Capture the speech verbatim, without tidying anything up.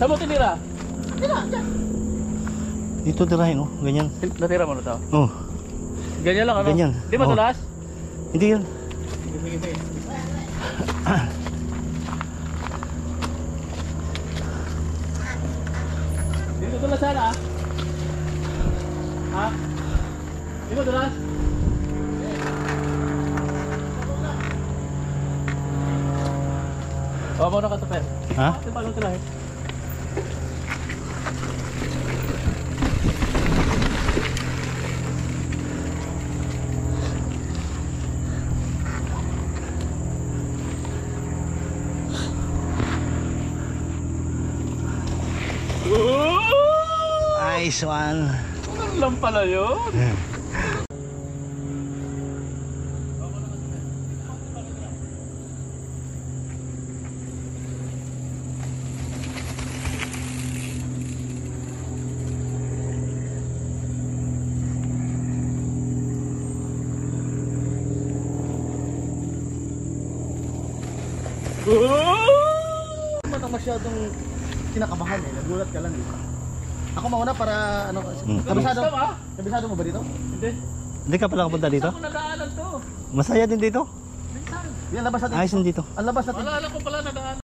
Saan mo tinira? Tira, dyan. Dito tirahin, oh. Ganyan. Natira mo na to? Oh. Ganyan lang ano? Ganyan. Di ba Oh. tulas? Hindi yan. Sige, sige. Dito tulas sana ah. Ha? Di ba tulas? Oh, mo na ka to, Fer. Ha? Di ba nung tirahin? Nice one. Ano lang pala yun? Ba't ang masyadong kinakabahan eh? Nagulat ka lang eh. Ako mauna para ano, Hmm. kabisado. Gusto ba? Kabisado mo ba dito? Hindi. Hindi ka pala kapunta dito? Saan ko nadaanan to? Masaya din dito. Minsan. Yan labas natin. Ayos din dito. Ang labas natin. Wala, alam ko pala nadaanan.